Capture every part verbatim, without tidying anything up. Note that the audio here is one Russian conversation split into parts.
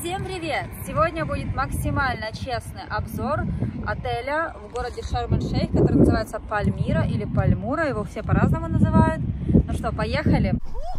Всем привет! Сегодня будет максимально честный обзор отеля в городе Шарм-эль-Шейх, который называется Пальмира или Пальмура, его все по-разному называют. Ну что, поехали!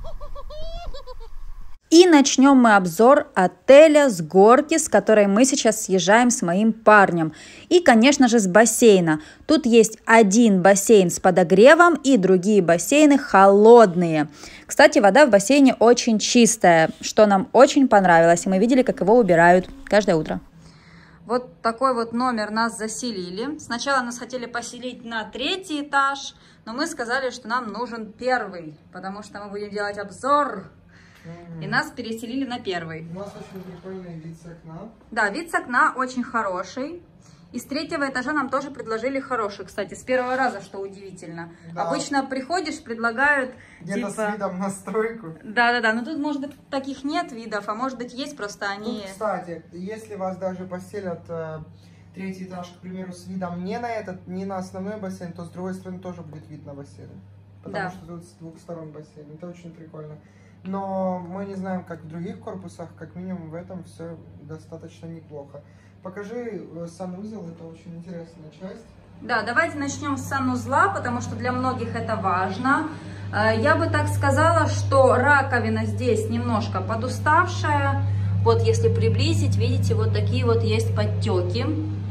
И начнем мы обзор отеля с горки, с которой мы сейчас съезжаем с моим парнем. И, конечно же, с бассейна. Тут есть один бассейн с подогревом и другие бассейны холодные. Кстати, вода в бассейне очень чистая, что нам очень понравилось. И мы видели, как его убирают каждое утро. Вот такой вот номер нас заселили. Сначала нас хотели поселить на третий этаж, но мы сказали, что нам нужен первый, потому что мы будем делать обзор. И нас переселили на первый. У нас очень прикольный вид с окна. Да, вид с окна очень хороший. И с третьего этажа нам тоже предложили хороший, кстати, с первого раза, что удивительно. Да. Обычно приходишь, предлагают... Где-то типа... с видом на стройку. Да-да-да, но тут, может быть, таких нет видов, а может быть, есть, просто они... Тут, кстати, если вас даже поселят э, третий этаж, к примеру, с видом не на этот, не на основной бассейн, то с другой стороны тоже будет вид на бассейн. Потому Да. что тут с двух сторон бассейн. Это очень прикольно. Но мы не знаем, как в других корпусах, как минимум в этом все достаточно неплохо. Покажи санузел, это очень интересная часть. Да, давайте начнем с санузла, потому что для многих это важно. Я бы так сказала, что раковина здесь немножко подуставшая. Вот если приблизить, видите, вот такие вот есть подтеки.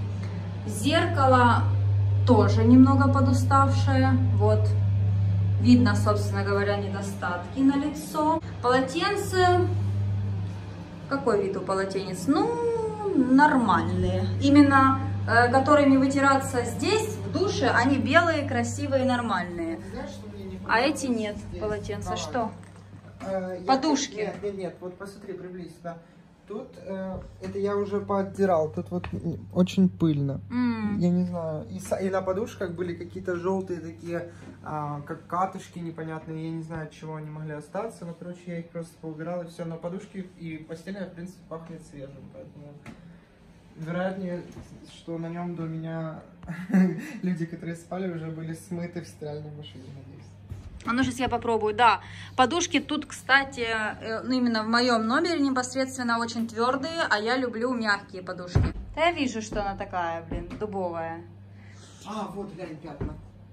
Зеркало тоже немного подуставшее. Вот. Видно, собственно говоря, недостатки на лицо. Полотенце. Какой вид у полотенец? Ну, нормальные. Именно э, которыми вытираться здесь, в душе, они белые, красивые, нормальные. Знаешь, что мне не А эти нет здесь? полотенца. Давай. Что? Э, Подушки. Я, нет, нет, нет, вот посмотри, приблизь сюда. Тут, э, это я уже поотдирал, тут вот очень пыльно. Mm. Я не знаю. И, и на подушках были какие-то желтые такие, а, как катышки непонятные. Я не знаю, от чего они могли остаться. Но, короче, я их просто поубирал, и все. На подушке и постельное, в принципе, пахнет свежим. Поэтому, вероятнее, что на нем до меня люди, которые спали, уже были смыты в стиральной машине, надеюсь. А ну, сейчас я попробую, да. Подушки тут, кстати, ну, именно в моем номере непосредственно очень твердые, а я люблю мягкие подушки. Да я вижу, что она такая, блин, дубовая. А, вот, глянь, пятна.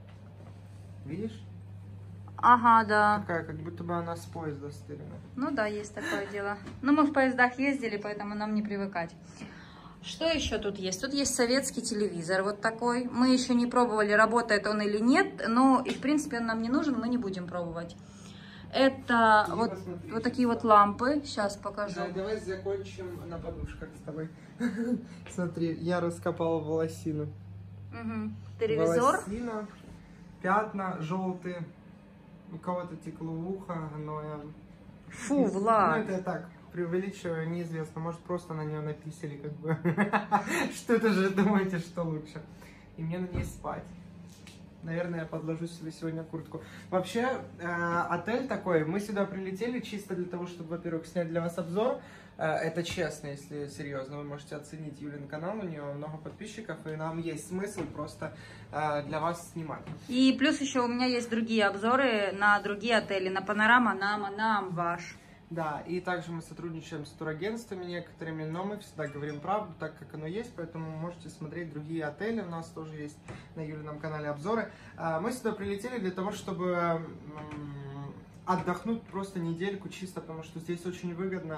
Видишь? Ага, да. Такая, как будто бы она с поезда стырена. Ну да, есть такое дело. Но мы в поездах ездили, поэтому нам не привыкать. Что еще тут есть? Тут есть советский телевизор вот такой. Мы еще не пробовали, работает он или нет, но и в принципе он нам не нужен, мы не будем пробовать. Это вот, вот такие вот лампы. Сейчас покажу. Да, давай закончим на подушках с тобой. Смотри, я раскопал волосину. Угу. Телевизор. Волосина, пятна желтые. У кого-то текло ухо, но я... Фу, Влад. Ну это я так, преувеличиваю, неизвестно. Может просто на нее написали, как бы. Что-то же думаете, что лучше. И мне на ней спать. Наверное, я подложу себе сегодня куртку. Вообще, э, отель такой, мы сюда прилетели чисто для того, чтобы, во-первых, снять для вас обзор. Э, это честно, если серьезно. Вы можете оценить Юлин канал, у нее много подписчиков, и нам есть смысл просто э, для вас снимать. И плюс еще у меня есть другие обзоры на другие отели, на Панорама, на Нам ваш. Да, и также мы сотрудничаем с турагентствами некоторыми, но мы всегда говорим правду, так как оно есть, поэтому можете смотреть другие отели, у нас тоже есть на Юлином канале обзоры. Мы сюда прилетели для того, чтобы отдохнуть просто недельку чисто, потому что здесь очень выгодно.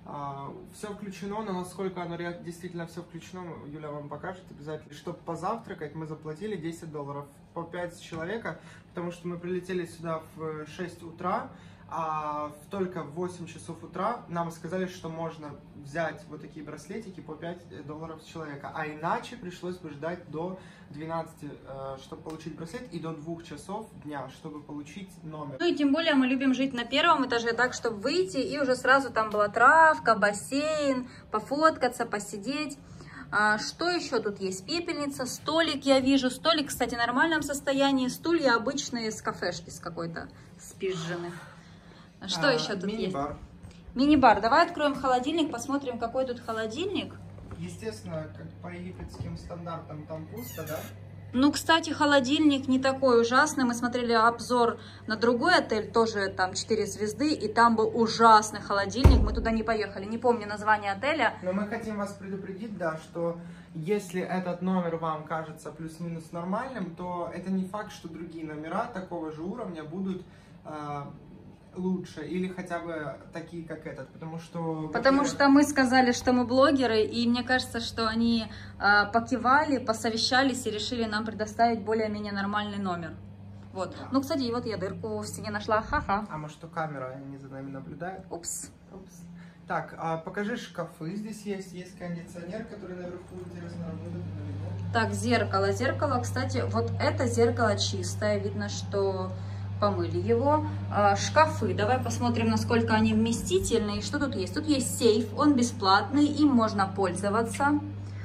Все включено, но насколько оно действительно все включено, Юля вам покажет обязательно. Чтобы позавтракать, мы заплатили десять долларов по пять человека, потому что мы прилетели сюда в шесть утра. А только в восемь часов утра нам сказали, что можно взять вот такие браслетики по пять долларов с человека. А иначе пришлось бы ждать до двенадцати, чтобы получить браслет, и до двух часов дня, чтобы получить номер. Ну и тем более мы любим жить на первом этаже так, чтобы выйти, и уже сразу там была травка, бассейн, пофоткаться, посидеть. А что еще тут есть? Пепельница, столик я вижу. Столик, кстати, в нормальном состоянии. Стулья обычные с кафешки, с какой-то спизженных. Что а, еще тут мини-бар. есть? Мини-бар. Давай откроем холодильник, посмотрим, какой тут холодильник. Естественно, как по египетским стандартам, там пусто, да? Ну, кстати, холодильник не такой ужасный. Мы смотрели обзор на другой отель, тоже там четыре звезды, и там был ужасный холодильник. Мы туда не поехали, не помню название отеля. Но мы хотим вас предупредить, да, что если этот номер вам кажется плюс-минус нормальным, то это не факт, что другие номера такого же уровня будут э, лучше или хотя бы такие, как этот, потому что... Потому что мы сказали, что мы блогеры, и мне кажется, что они э, покивали, посовещались и решили нам предоставить более-менее нормальный номер. Вот. Да. Ну, кстати, вот я дырку в стене нашла, ха-ха. А может, что камера, они за нами наблюдают? Упс. Упс. Так, а покажи шкафы, здесь есть, есть кондиционер, который наверху, интересно, работает. Так, зеркало, зеркало, кстати, вот это зеркало чистое, видно, что... помыли его. Шкафы, давай посмотрим, насколько они вместительные. Что тут есть? Тут есть сейф, он бесплатный, им можно пользоваться.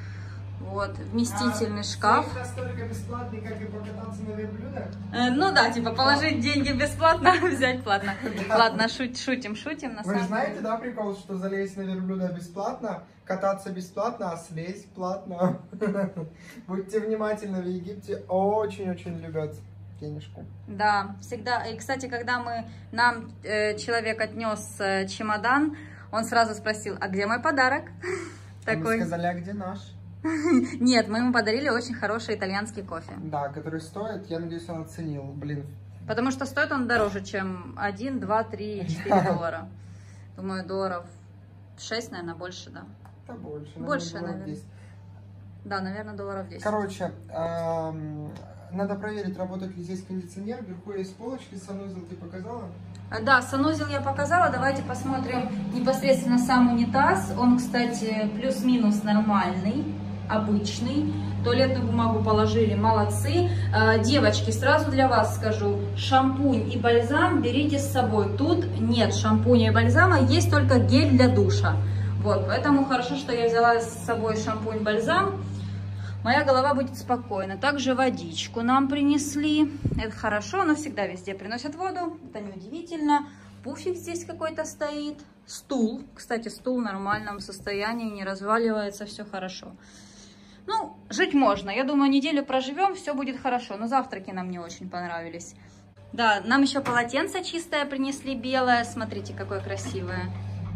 Вот, вместительный а, шкаф. Сейф настолько бесплатный, как и покататься на верблюдах? Э, ну да, типа положить деньги бесплатно, взять платно. Ладно, шут, шутим, шутим. На Вы самом знаете, деле. Да, прикол, что залезть на верблюда бесплатно, кататься бесплатно, а слезть платно. Будьте внимательны, в Египте очень-очень любят денежку. Да, всегда. И, кстати, когда мы нам э, человек отнес э, чемодан, он сразу спросил, а где мой подарок? А мы сказали, а где наш? Нет, мы ему подарили очень хороший итальянский кофе. Да, который стоит, я надеюсь, он оценил, блин. Потому что стоит он дороже, чем один, два, три, четыре доллара. Думаю, долларов шесть, наверное, больше, да. Да, больше. Больше, наверное. Да, наверное, долларов десять. Короче, эм, надо проверить, работает ли здесь кондиционер. Вверху есть полочки, санузел ты показала? Да, санузел я показала. Давайте посмотрим непосредственно сам унитаз. Он, кстати, плюс-минус нормальный, обычный. Туалетную бумагу положили, молодцы. Девочки, сразу для вас скажу, шампунь и бальзам берите с собой. Тут нет шампуня и бальзама, есть только гель для душа. Вот, поэтому хорошо, что я взяла с собой шампунь, бальзам. Моя голова будет спокойна. Также водичку нам принесли. Это хорошо, но всегда везде приносят воду. Это неудивительно. Пуфик здесь какой-то стоит. Стул. Кстати, стул в нормальном состоянии, не разваливается, все хорошо. Ну, жить можно. Я думаю, неделю проживем, все будет хорошо. Но завтраки нам не очень понравились. Да, нам еще полотенце чистое принесли, белое. Смотрите, какое красивое.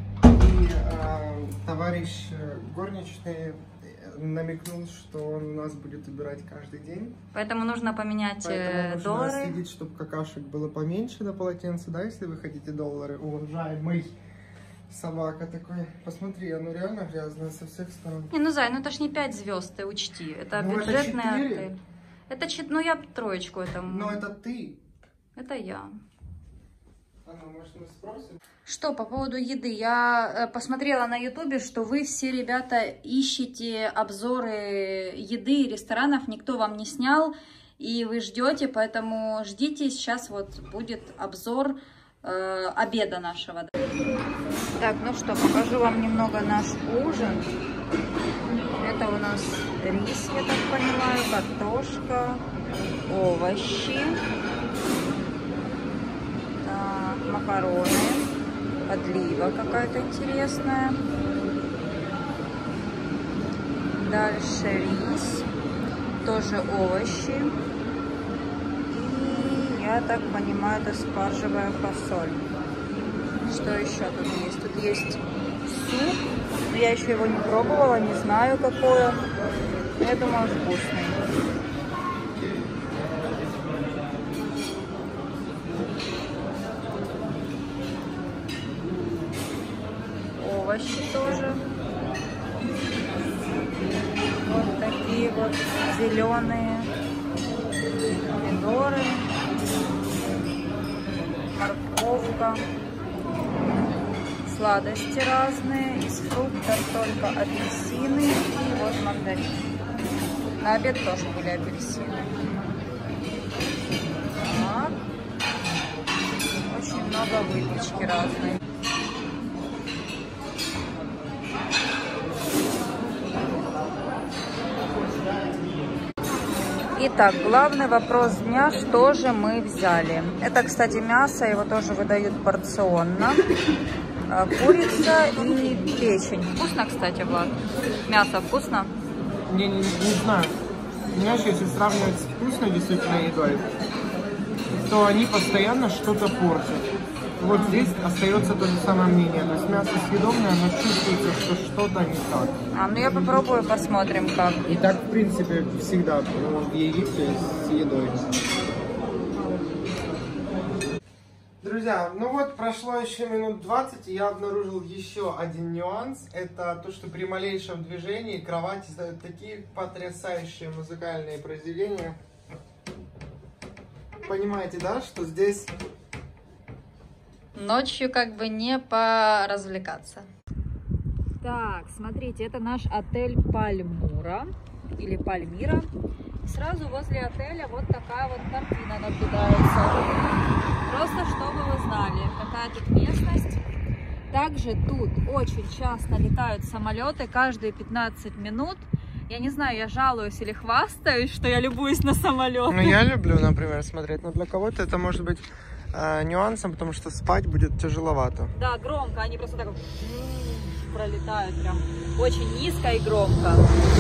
И э, товарищ горничный намекнул, что он у нас будет убирать каждый день. Поэтому нужно поменять Поэтому доллары. Нужно следить, чтобы какашек было поменьше на полотенце, да, если вы хотите доллары. Уважаемый собака такой. Посмотри, оно реально грязное со всех сторон. Не, ну, Зай, ну это ж не пять звезд, ты учти. Это ну, бюджетный это отель. Это чет... Ну, я троечку этому. Но это ты. Это я. А ну, может, мы спросим? Что по поводу еды? Я посмотрела на ютубе, что вы все, ребята, ищете обзоры еды и ресторанов, никто вам не снял, и вы ждете, поэтому ждите, сейчас вот будет обзор э, обеда нашего. Так, ну что, покажу вам немного наш ужин. Это у нас рис, я так понимаю, картошка, овощи, так, макароны. Подлива какая-то интересная. Дальше рис. Тоже овощи. И я так понимаю, это спаржевая фасоль. Что еще тут есть? Тут есть суп. Но я еще его не пробовала, не знаю какое. Но я думаю, вкусный. Овощи тоже. Вот такие вот зеленые помидоры, морковка, сладости разные, из фруктов только апельсины и вот мандарин. На обед тоже были апельсины. Так. Очень много выпечки разной. Итак, главный вопрос дня, что же мы взяли. Это, кстати, мясо, его тоже выдают порционно. Курица и печень. Вкусно, кстати, Влад? Мясо вкусно? Не, не, не знаю. Знаешь, если сравнивать с вкусной действительно едой, то они постоянно что-то портят. Вот здесь остается то же самое мнение. То есть мясо съедобное, но чувствуется, что что-то не так. А, ну я попробую, посмотрим как. И так, в принципе, всегда в Египте с едой. Друзья, ну вот прошло еще минут двадцать, и я обнаружил еще один нюанс. Это то, что при малейшем движении кровать издает такие потрясающие музыкальные произведения. Понимаете, да, что здесь... Ночью как бы не поразвлекаться. Так, смотрите, это наш отель Пальмура или Пальмира. Сразу возле отеля вот такая вот картина наблюдается. Просто чтобы вы знали, какая тут местность. Также тут очень часто летают самолеты, каждые пятнадцать минут. Я не знаю, я жалуюсь или хвастаюсь, что я любуюсь на самолеты. Ну, я люблю, например, смотреть, но для кого-то это может быть э, нюансом, потому что спать будет тяжеловато. Да, громко, они просто так пролетают прям очень низко и громко.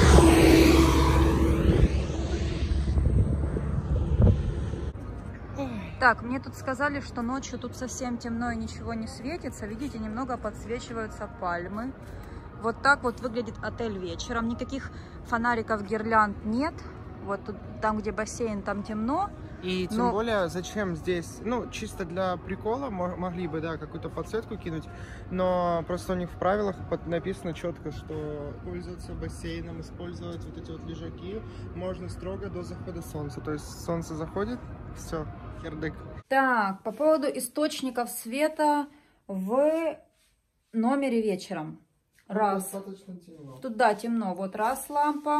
Так, мне тут сказали, что ночью тут совсем темно и ничего не светится. Видите, немного подсвечиваются пальмы. Вот так вот выглядит отель вечером. Никаких фонариков, гирлянд нет. Вот тут, там, где бассейн, там темно. И тем но... более, зачем здесь, ну, чисто для прикола могли бы, да, какую-то подсветку кинуть, но просто у них в правилах написано четко, что пользоваться бассейном, использовать вот эти вот лежаки можно строго до захода солнца. То есть солнце заходит, все, хердык. Так, по поводу источников света в номере вечером. Раз. Достаточно темно. Тут, да, темно. Вот раз лампа,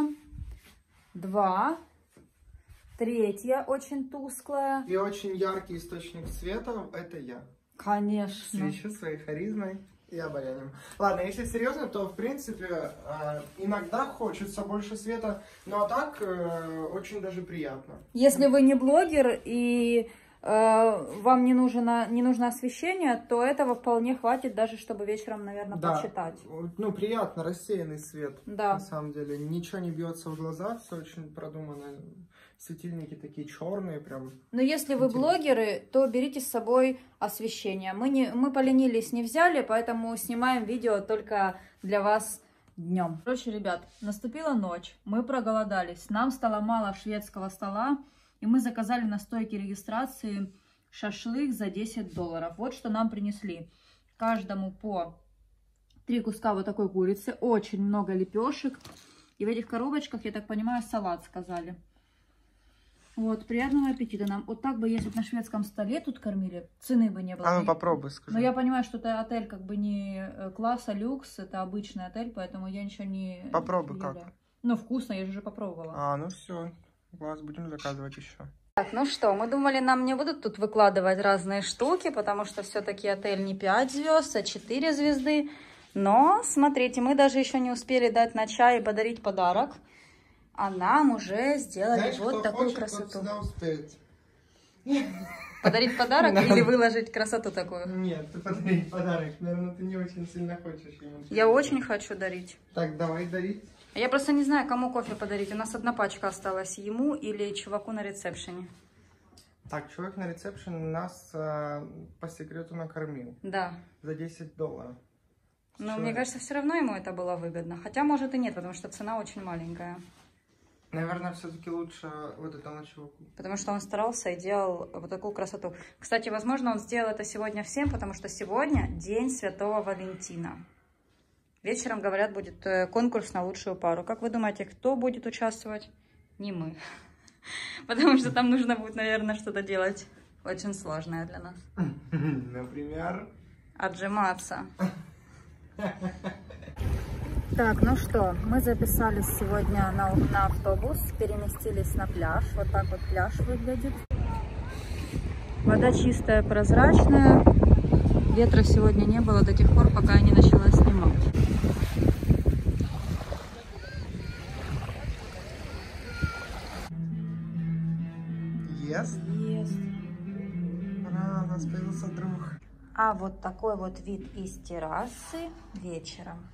два, третья очень тусклая. И очень яркий источник света — это я. Конечно. Свечу своей харизмой и обаянием. Ладно, если серьезно, то, в принципе, иногда хочется больше света, но так очень даже приятно. Если вы не блогер и вам не нужно, не нужно освещение, то этого вполне хватит даже, чтобы вечером, наверное, да. почитать. Ну, приятно, рассеянный свет. Да. На самом деле. Ничего не бьется в глаза, все очень продумано. Светильники такие черные прям. Но если вы блогеры, то берите с собой освещение. Мы, не, мы поленились, не взяли, поэтому снимаем видео только для вас днем. Короче, ребят, наступила ночь, мы проголодались, нам стало мало шведского стола, и мы заказали на стойке регистрации шашлык за десять долларов. Вот что нам принесли. Каждому по три куска вот такой курицы, очень много лепешек. И в этих коробочках, я так понимаю, салат сказали. Вот, приятного аппетита нам. Вот так бы, если бы на шведском столе тут кормили, цены бы не было. А ну попробуй, скажи. Но я понимаю, что это отель как бы не класса люкс, это обычный отель, поэтому я ничего не... Попробуй как. Ну, вкусно, я же уже попробовала. А, ну все, класс, будем заказывать еще. Так, ну что, мы думали, нам не будут тут выкладывать разные штуки, потому что все-таки отель не пять звезд, а четыре звезды. Но, смотрите, мы даже еще не успели дать на чай и подарить подарок. А нам уже сделали Знаешь, вот такую хочет, красоту. Подарить подарок или выложить красоту такую? Нет, ты подарить подарок. Наверное, ты не очень сильно хочешь ему. Я очень хочу дарить. Так, давай дарить. Я просто не знаю, кому кофе подарить. У нас одна пачка осталась, ему или чуваку на ресепшене. Так, чувак на ресепшене нас э, по секрету накормил. Да. За десять долларов. Но Человек. мне кажется, все равно ему это было выгодно. Хотя, может, и нет, потому что цена очень маленькая. Наверное, все-таки лучше вот этому чуваку. Потому что он старался и делал вот такую красоту. Кстати, возможно, он сделал это сегодня всем, потому что сегодня день Святого Валентина. Вечером, говорят, будет конкурс на лучшую пару. Как вы думаете, кто будет участвовать? Не мы. Потому что там нужно будет, наверное, что-то делать очень сложное для нас. Например? Отжиматься. Так, ну что, мы записались сегодня на, на автобус, переместились на пляж. Вот так вот пляж выглядит. Вода чистая, прозрачная. Ветра сегодня не было до тех пор, пока я не начала снимать. Ест? Ест. Ура, у нас появился друг. А вот такой вот вид из террасы вечером.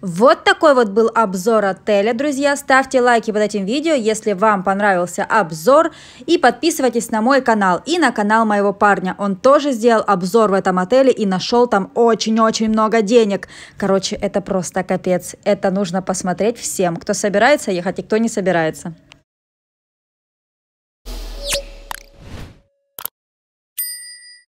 Вот такой вот был обзор отеля, друзья. Ставьте лайки под этим видео, если вам понравился обзор. И подписывайтесь на мой канал и на канал моего парня. Он тоже сделал обзор в этом отеле и нашел там очень-очень много денег. Короче, это просто капец. Это нужно посмотреть всем, кто собирается ехать и кто не собирается.